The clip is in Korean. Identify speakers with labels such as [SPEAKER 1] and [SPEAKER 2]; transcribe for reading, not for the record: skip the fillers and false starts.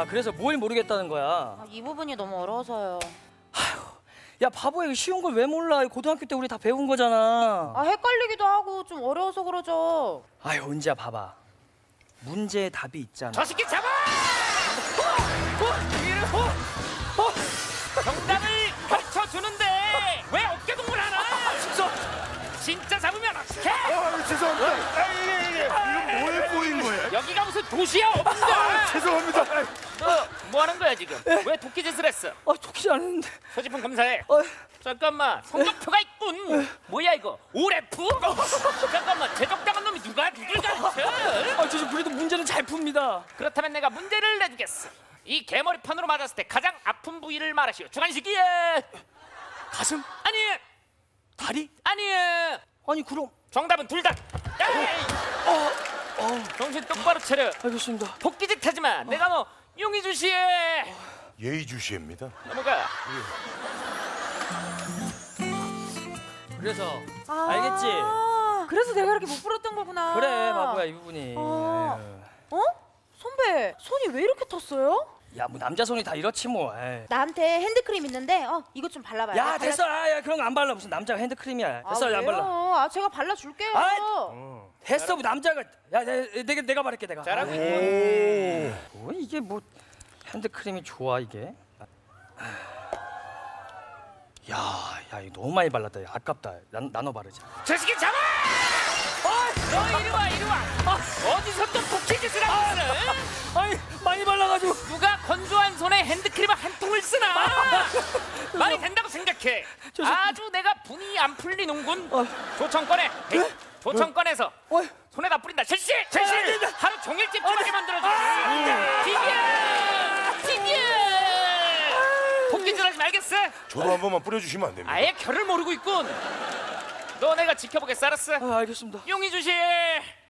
[SPEAKER 1] 아, 그래서 뭘 모르겠다는 거야?
[SPEAKER 2] 아, 이 부분이 너무 어려워서요.
[SPEAKER 1] 야, 바보야, 이거 쉬운 걸 왜 몰라? 고등학교 때 우리 다 배운 거잖아.
[SPEAKER 2] 아, 헷갈리기도 하고 좀 어려워서 그러죠.
[SPEAKER 1] 아유, 은지야, 봐봐. 문제의 답이 있잖아.
[SPEAKER 3] 저 새끼 잡아! 정답을 가르쳐 주는데 왜 어깨 동무를 하나? 진짜 잡으면 어떡해?
[SPEAKER 4] 죄송합니다. 이거 뭐에 꼬인 거예요?
[SPEAKER 3] 여기가 무슨 도시야, 없는데?
[SPEAKER 4] 죄송합니다.
[SPEAKER 3] 너 뭐 하는 거야 지금? 왜 도끼짓을 했어?
[SPEAKER 1] 아, 도끼지 않았는데.
[SPEAKER 3] 소지품 검사해.
[SPEAKER 1] 어.
[SPEAKER 3] 잠깐만, 성적표가 있군. 뭐야 이거? 오래프? 잠깐만, 제적당한 놈이 누가 누굴 가르쳐?
[SPEAKER 1] 아, 저 지금 그래도 문제는 잘 풉니다.
[SPEAKER 3] 그렇다면 내가 문제를 내주겠어. 이 개머리판으로 맞았을 때 가장 아픈 부위를 말하시오. 주관식이에.
[SPEAKER 1] 가슴?
[SPEAKER 3] 아니,
[SPEAKER 1] 다리?
[SPEAKER 3] 아니.
[SPEAKER 1] 아니, 그럼.
[SPEAKER 3] 정답은 둘 다. 에이! 정신 똑바로 차려.
[SPEAKER 1] 알겠습니다.
[SPEAKER 3] 도끼짓 하지 마. 내가 너 용의주 씨에
[SPEAKER 4] 예의주시입니다.
[SPEAKER 3] 넘어가.
[SPEAKER 1] 그래서
[SPEAKER 2] 아,
[SPEAKER 1] 알겠지?
[SPEAKER 2] 그래서 내가 이렇게 못 풀었던 거구나.
[SPEAKER 1] 그래, 바보야, 이 부분이.
[SPEAKER 2] 어.
[SPEAKER 1] 에휴.
[SPEAKER 2] 어? 선배, 손이 왜 이렇게 탔어요?
[SPEAKER 1] 야, 뭐 남자 손이 다 이렇지 뭐. 에이.
[SPEAKER 2] 나한테 핸드크림 있는데 이거 좀 발라봐요.
[SPEAKER 1] 야, 됐어. 아, 야, 그런 거 안 발라. 무슨 남자가 핸드크림이야. 됐어, 안 발라.
[SPEAKER 2] 아, 제가 발라줄게요.
[SPEAKER 1] 아! 됐어, 뭐 남자가. 야, 내가 바를게, 내가.
[SPEAKER 3] 잘하고
[SPEAKER 1] 뭐 이게 뭐 핸드크림이 좋아 이게. 야, 이거 너무 많이 발랐다. 야, 아깝다. 나눠 바르자.
[SPEAKER 3] 저 새끼 잡아! 너 이리 와, 이리 와. 어디서 또 도끼짓을 하고 있어?
[SPEAKER 1] 아니, 많이 발라가지고.
[SPEAKER 3] 누가 건조한 손에 핸드크림을 한 통을 쓰나? 말이 된다고 생각해. 아주 내가 분이 안 풀리는군. 조청 꺼내. 조청 꺼내서 손에다 뿌린다. 실시! 하루 종일 찝찝하게 만들어주지. 비비야! 도끼질 하지 말겠어?
[SPEAKER 4] 저도 한 번만 뿌려주시면 안 됩니까?
[SPEAKER 3] 아예 결을 모르고 있군. 너 내가 지켜보겠어, 알았어?
[SPEAKER 1] 아, 알겠습니다.
[SPEAKER 3] 용의주 씨.